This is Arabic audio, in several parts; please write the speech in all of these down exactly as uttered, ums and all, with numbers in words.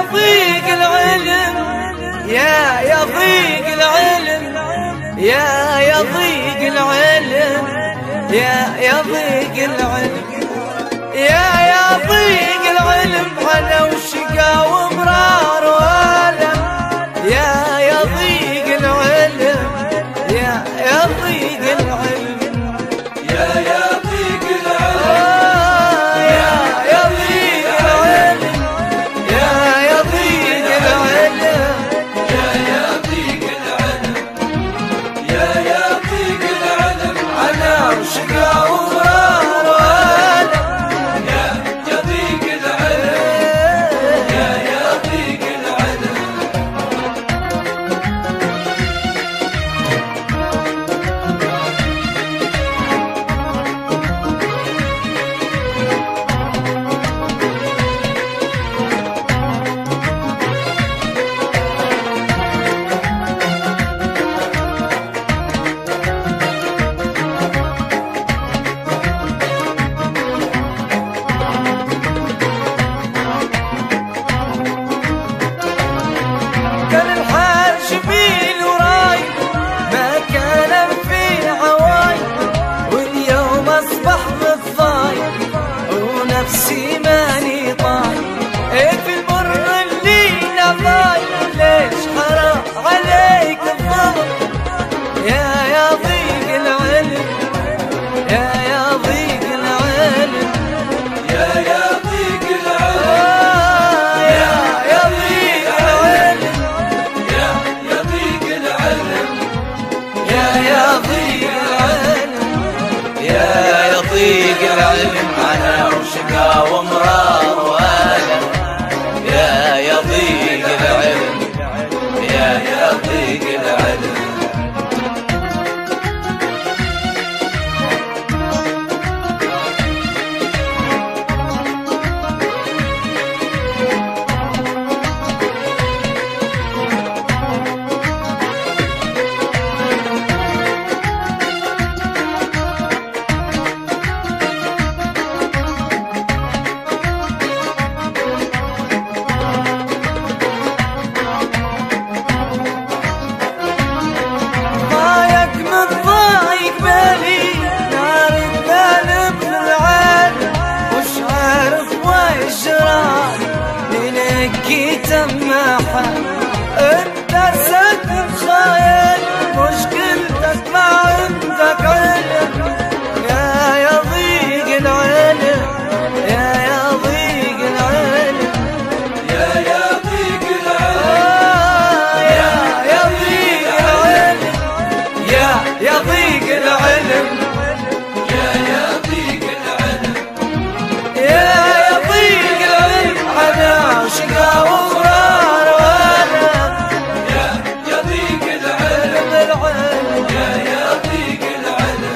ضيق العلم، يا يا ضيق العلم، يا يا ضيق العلم، يا يا ضيق العلم، يا يا ضيق العلم، حلا وشقا ومرار وألم، يا يا ضيق العلم، يا يا ضيق العلم، يا يا ضيق العلم، يا يا ضيق العلم، يا يا ضيق العلم، يا يا ضيق العلم، يا يا ضيق العلم، حلا وشقا ومرار وألم، يا يا ضيق العلم، يا يا ضيق العلم. كان الحال جميل وراي، ما كان في عواي، واليوم اصبح متضايق ونفسي ماني طاي، ايه في المر اللي نضاي، ليش حرام عليك الظلم، يا يا ضيق العلم، يا يا ضيق العلم، يا يا ضيق العلم، يا يا ضيق العلم، يا يا ضيق العلم، يا يا ضيق العلم، يا يا ضيق العلم، أنا وشقا ومرار وألم، يا يا ضيق العلم، يا يا ضيق العلم. ضايق متضايق بالي، نار الثالب في العالم، وش عارف وش راح منك تماحة، انت سد خايل مشكلتك ما عندك علم، يا يا ضيق العلم، يا يا ضيق العلم، يا يا ضيق العلم، يا يا ضيق العلم، يا يا ضيق العلم، يا يا ضيق العلم، يا يا ضيق العلم، أنا وشقا ومرار وألم، يا يا ضيق العلم، العلم، يا يا ضيق العلم.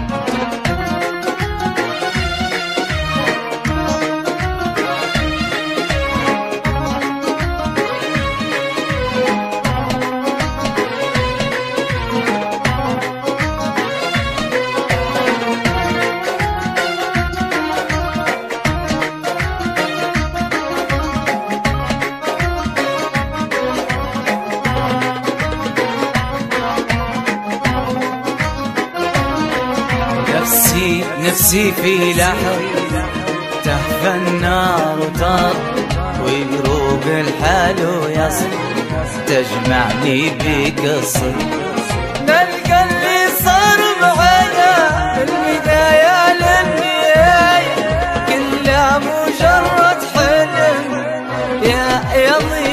نفسي نفسي في لحظة تهفى النار وطار، ويروق الحال ويصل تجمعني بقصر، نلقى اللي صار معنا من البداية للنهاية كلها مجرد حلم، يا يا ضيق